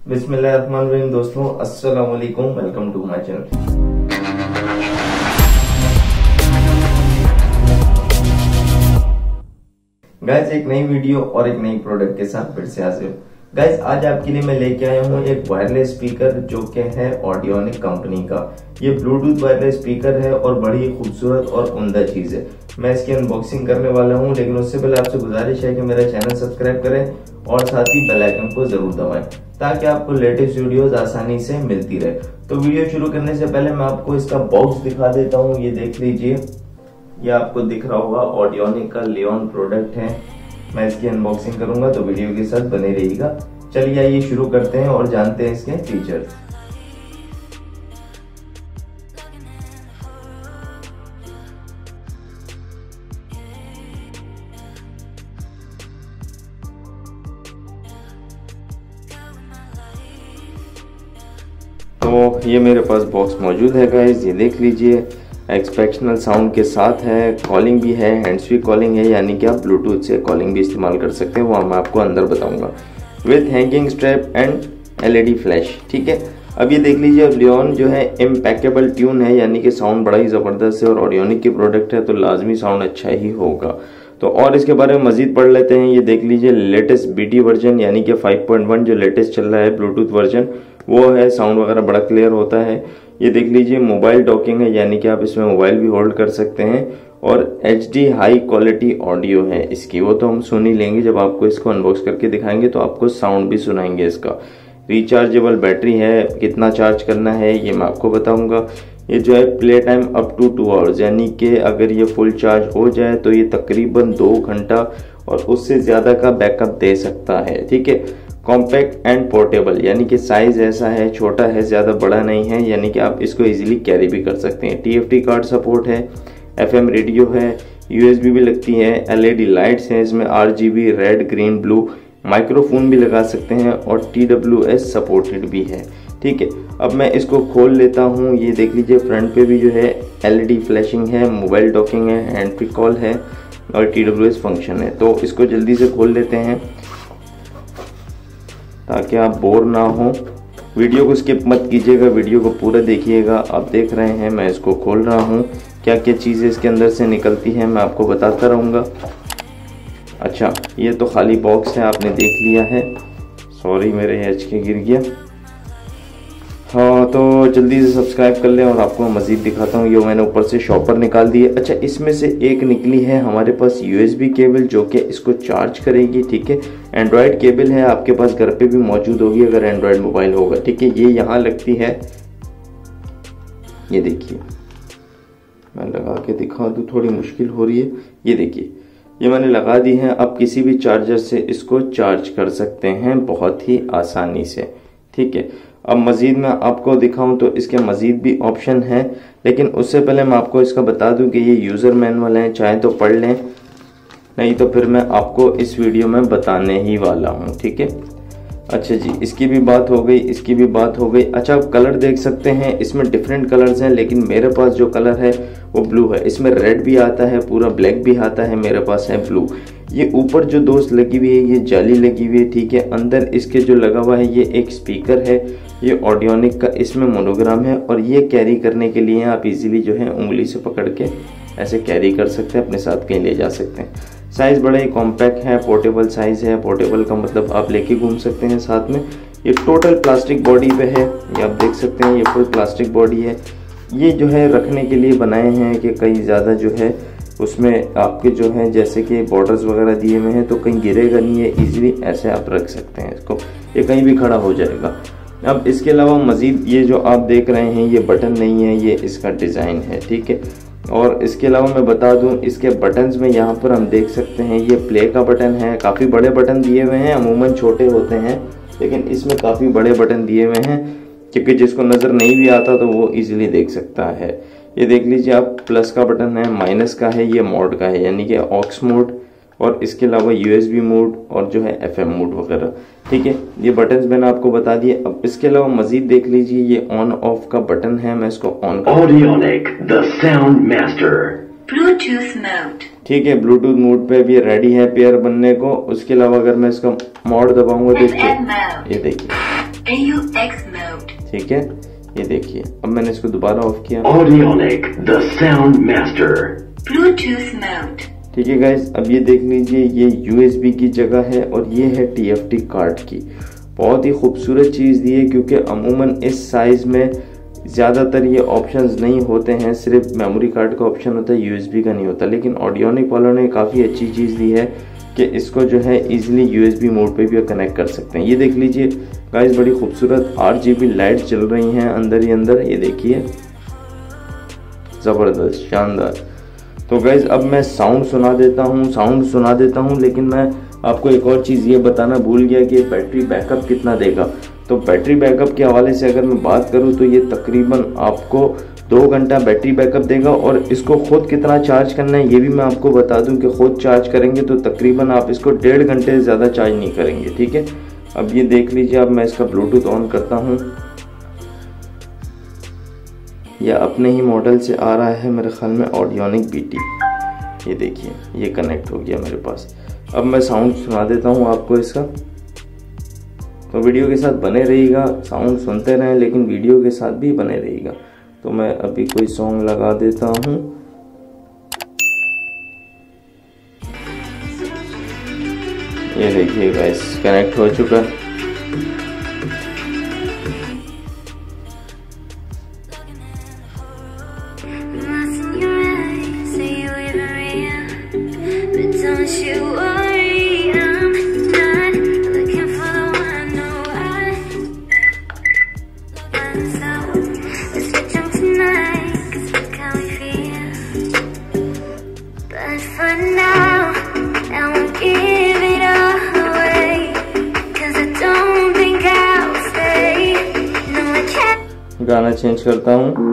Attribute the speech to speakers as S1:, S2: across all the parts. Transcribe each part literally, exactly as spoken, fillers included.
S1: बिस्मिल्लाहिर्रहमानिर्रहीम दोस्तों, अस्सलाम वालेकुम, welcome to my channel. Guys, एक नई वीडियो और एक नई प्रोडक्ट के साथ फिर से हाजिर हूं। गाइस, आज आपके लिए मैं लेके आया हूं एक वायरलेस स्पीकर जो कि है ऑडियोनिक कंपनी का। ये ब्लूटूथ वायरलेस स्पीकर है और बड़ी खूबसूरत और उम्दा चीज है। मैं इसकी अनबॉक्सिंग करने वाला हूं, लेकिन उससे पहले आपसे गुजारिश है कि मेरा चैनल सब्सक्राइब करें और साथ ही बेल आइकन को जरूर दबाएं ताकि आपको लेटेस्ट वीडियोस आसानी से मिलती रहे। तो वीडियो शुरू करने से पहले मैं आपको इसका बॉक्स दिखा देता हूँ। ये देख लीजिए, ये आपको दिख रहा होगा ऑडियोनिक का लियोन प्रोडक्ट है। मैं इसकी अनबॉक्सिंग करूंगा तो वीडियो के साथ बने रहिएगा। चलिए आइए शुरू करते हैं और जानते हैं इसके फीचर्स। तो ये मेरे पास बॉक्स मौजूद है गाइस, ये देख लीजिए। एक्सपेक्शनल साउंड के साथ है, कॉलिंग भी है, हैंड्स फ्री कॉलिंग है, यानी कि आप ब्लूटूथ से कॉलिंग भी इस्तेमाल कर सकते हैं, वो मैं आपको अंदर बताऊंगा। With hanging strap and LED flash, ठीक है। अब ये देख लीजिए, अब लियोन जो है इम्पेकेबल ट्यून है, यानी कि साउंड बड़ा ही ज़बरदस्त है और ऑडियोनिक की प्रोडक्ट है तो लाजमी साउंड अच्छा ही होगा। तो और इसके बारे में मजीद पढ़ लेते हैं। ये देख लीजिए, लेटेस्ट बीटी वर्जन यानी कि फाइव पॉइंट वन जो लेटेस्ट चल रहा है ब्लूटूथ वर्जन वो है। साउंड वगैरह बड़ा क्लियर होता है। ये देख लीजिए, मोबाइल डॉकिंग है, यानी कि आप इसमें मोबाइल भी होल्ड कर सकते हैं। और H D high quality audio है इसकी, वो तो हम सुन ही लेंगे जब आपको इसको अनबॉक्स करके दिखाएंगे तो आपको साउंड भी सुनाएंगे इसका। रिचार्जेबल बैटरी है, कितना चार्ज करना है ये मैं आपको बताऊंगा। ये जो है play time up to two hours, यानी कि अगर ये फुल चार्ज हो जाए तो ये तकरीबन दो घंटा और उससे ज्यादा का बैकअप दे सकता है, ठीक है। कॉम्पैक्ट एंड पोर्टेबल, यानी कि साइज ऐसा है, छोटा है, ज्यादा बड़ा नहीं है, यानी कि आप इसको इजीली कैरी भी कर सकते हैं। टीएफटी कार्ड सपोर्ट है, एफएम रेडियो है, यूएसबी भी लगती है, एलईडी लाइट्स हैं इसमें, RGB red green blue, microphone भी लगा सकते हैं और टीडब्ल्यूएस सपोर्टेड भी है, ठीक है। अब मैं इसको खोल लेता हूँ। ये देख लीजिए, फ्रंट पे भी जो है एलईडी फ्लैशिंग है, मोबाइल डॉकिंग है, हैंड फ्री कॉल है और टीडब्ल्यूएस फंक्शन है। तो इसको जल्दी से खोल लेते हैं ताकि आप बोर ना हो। वीडियो को स्किप मत कीजिएगा, वीडियो को पूरा देखिएगा। आप देख रहे हैं मैं इसको खोल रहा हूँ, क्या क्या चीज़ें इसके अंदर से निकलती हैं मैं आपको बताता रहूँगा। अच्छा, ये तो खाली बॉक्स है, आपने देख लिया है। सॉरी, मेरे एच के गिर गया। हाँ, तो जल्दी से सब्सक्राइब कर लें और आपको मज़ीद दिखाता हूँ। ये मैंने ऊपर से शॉपर निकाल दी है। अच्छा, इसमें से एक निकली है हमारे पास यूएसबी केबल जो कि इसको चार्ज करेगी, ठीक है। एंड्रॉयड केबल है, आपके पास घर पे भी मौजूद होगी अगर एंड्रॉयड मोबाइल होगा, ठीक है। ये यहाँ लगती है, ये देखिए, मैं लगा के दिखा दूँ, थोड़ी मुश्किल हो रही है। ये देखिए, ये मैंने लगा दी है। अब किसी भी चार्जर से इसको चार्ज कर सकते हैं बहुत ही आसानी से, ठीक है। अब मज़ीद मैं आपको दिखाऊं तो इसके मज़ीद भी ऑप्शन हैं, लेकिन उससे पहले मैं आपको इसका बता दूं कि ये यूज़र मैनुअल है, चाहे तो पढ़ लें, नहीं तो फिर मैं आपको इस वीडियो में बताने ही वाला हूं, ठीक है। अच्छा जी, इसकी भी बात हो गई, इसकी भी बात हो गई। अच्छा, आप कलर देख सकते हैं, इसमें डिफरेंट कलर्स हैं, लेकिन मेरे पास जो कलर है वो ब्लू है। इसमें रेड भी आता है, पूरा ब्लैक भी आता है, मेरे पास है ब्लू। ये ऊपर जो दोस्त लगी हुई है ये जाली लगी हुई है, ठीक है। अंदर इसके जो लगा हुआ है ये एक स्पीकर है, ये ऑडियोनिक का इसमें मोनोग्राम है और ये कैरी करने के लिए आप इजीली जो है उंगली से पकड़ के ऐसे कैरी कर सकते हैं, अपने साथ कहीं ले जा सकते हैं। साइज़ बड़ा ही कॉम्पैक्ट है, पोर्टेबल साइज़ है। पोर्टेबल का मतलब आप लेके घूम सकते हैं साथ में। ये टोटल प्लास्टिक बॉडी पे है, ये आप देख सकते हैं, ये फुल प्लास्टिक बॉडी है। ये जो है रखने के लिए बनाए हैं कि कहीं ज़्यादा जो है उसमें आपके जो है जैसे कि बॉर्डर्स वगैरह दिए हुए हैं तो कहीं गिरेगा नहीं है, इजीली ऐसे आप रख सकते हैं इसको, ये कहीं भी खड़ा हो जाएगा। अब इसके अलावा मज़ीद ये जो आप देख रहे हैं ये बटन नहीं है, ये इसका डिज़ाइन है, ठीक है। और इसके अलावा मैं बता दूं, इसके बटन्स में यहाँ पर हम देख सकते हैं ये प्ले का बटन है। काफ़ी बड़े बटन दिए हुए हैं, अमूमन छोटे होते हैं, लेकिन इसमें काफ़ी बड़े बटन दिए हुए हैं क्योंकि जिसको नज़र नहीं भी आता तो वो इजीली देख सकता है। ये देख लीजिए आप, प्लस का बटन है, माइनस का है, ये मोड का है, यानी कि ऑक्स मोड, और इसके अलावा यूएसबी मोड और जो है एफएम मोड वगैरह, ठीक है। ये बटन्स मैंने आपको बता दिए। अब इसके अलावा मजीद देख लीजिए, ये ऑन ऑफ का बटन है, मैं इसको ऑन कर,
S2: Audionic the sound master,
S3: Bluetooth mode,
S1: ठीक है। ब्लूटूथ मोड पे भी रेडी है पेयर बनने को। उसके अलावा अगर मैं इसका मोड दबाऊंगा तो ये देखिए,
S3: A U X mode.
S1: ठीक है, ये देखिए अब मैंने इसको दोबारा ऑफ किया।
S2: Audionic, the sound master.
S3: Bluetooth mode.
S1: ठीक है गाइस, अब ये देख लीजिए ये यूएसबी की जगह है और ये है टीएफटी कार्ड की। बहुत ही खूबसूरत चीज़ दी है क्योंकि अमूमन इस साइज़ में ज़्यादातर ये ऑप्शंस नहीं होते हैं, सिर्फ मेमोरी कार्ड का ऑप्शन होता है, यूएसबी का नहीं होता। लेकिन ऑडियोनिक वालों ने काफ़ी अच्छी चीज़ दी है कि इसको जो है इजीली यूएसबी मोड पे भी कनेक्ट कर सकते हैं। ये देख लीजिए गाइस, बड़ी खूबसूरत आरजीबी लाइट चल रही हैं अंदर ही अंदर, ये देखिए ज़बरदस्त शानदार। तो गाइस अब मैं साउंड सुना देता हूँ साउंड सुना देता हूँ लेकिन मैं आपको एक और चीज़ ये बताना भूल गया कि बैटरी बैकअप कितना देगा। तो बैटरी बैकअप के हवाले से अगर मैं बात करूँ तो ये तकरीबन आपको दो घंटा बैटरी बैकअप देगा। और इसको खुद कितना चार्ज करना है ये भी मैं आपको बता दूं कि खुद चार्ज करेंगे तो तकरीबन आप इसको डेढ़ घंटे से ज़्यादा चार्ज नहीं करेंगे। ठीक है, अब ये देख लीजिए, अब मैं इसका ब्लूटूथ ऑन करता हूँ। यह अपने ही मॉडल से आ रहा है मेरे ख्याल में ऑडियोनिक बीटी। ये देखिए ये कनेक्ट हो गया मेरे पास। अब मैं साउंड सुना देता हूँ आपको इसका, तो वीडियो के साथ बने रहिएगा, साउंड सुनते रहें लेकिन वीडियो के साथ भी बने रहिएगा। तो मैं अभी कोई सॉन्ग लगा देता हूँ। ये देखिए गाइस कनेक्ट हो चुका है। गाना चेंज करता हूँ।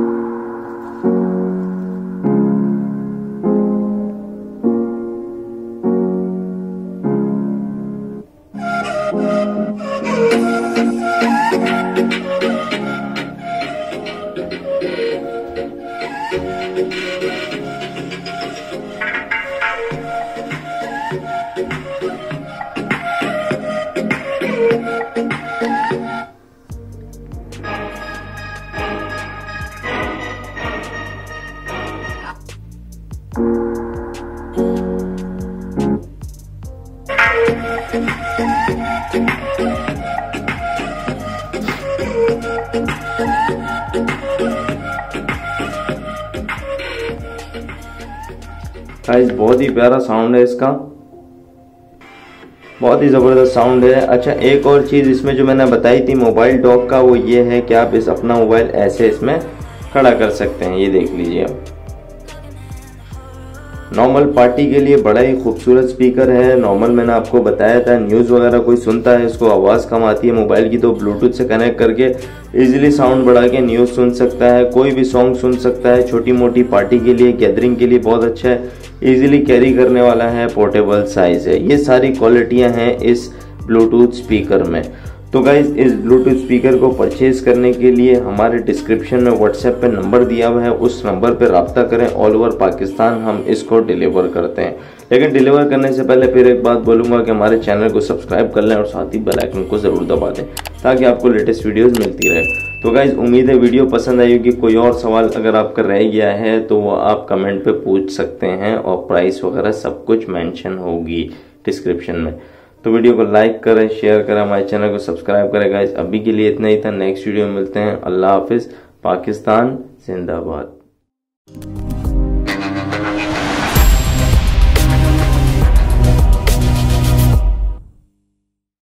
S1: गाइस बहुत ही प्यारा साउंड है इसका, बहुत ही ज़बरदस्त साउंड है। अच्छा एक और चीज़ इसमें जो मैंने बताई थी मोबाइल डॉक का, वो ये है कि आप इस अपना मोबाइल ऐसे इसमें खड़ा कर सकते हैं। ये देख लीजिए आप, नॉर्मल पार्टी के लिए बड़ा ही खूबसूरत स्पीकर है। नॉर्मल मैंने आपको बताया था, न्यूज़ वगैरह कोई सुनता है इसको आवाज़ कम आती है मोबाइल की, तो ब्लूटूथ से कनेक्ट करके इजीली साउंड बढ़ा के न्यूज़ सुन सकता है, कोई भी सॉन्ग सुन सकता है। छोटी मोटी पार्टी के लिए, गैदरिंग के लिए बहुत अच्छा है, इजीली कैरी करने वाला है, पोर्टेबल साइज है। ये सारी क्वालिटियाँ हैं इस ब्लूटूथ स्पीकर में। तो गाइज इस ब्लूटूथ स्पीकर को परचेज करने के लिए हमारे डिस्क्रिप्शन में व्हाट्सएप पे नंबर दिया हुआ है, उस नंबर पे रब्ता करें। ऑल ओवर पाकिस्तान हम इसको डिलीवर करते हैं। लेकिन डिलीवर करने से पहले फिर एक बात बोलूँगा कि हमारे चैनल को सब्सक्राइब कर लें और साथ ही बेल आइकन को ज़रूर दबा दें ताकि आपको लेटेस्ट वीडियोज़ मिलती रहे। तो गाइज उम्मीद है वीडियो पसंद आई होगी। कोई और सवाल अगर आपका रह गया है तो वो आप कमेंट पे पूछ सकते हैं और प्राइस वगैरह सब कुछ मेंशन होगी डिस्क्रिप्शन में। तो वीडियो को लाइक करें, शेयर करें, हमारे चैनल को सब्सक्राइब करें। गाइज अभी के लिए इतना ही था, नेक्स्ट वीडियो में मिलते हैं। अल्लाह हाफिज़, पाकिस्तान जिंदाबाद।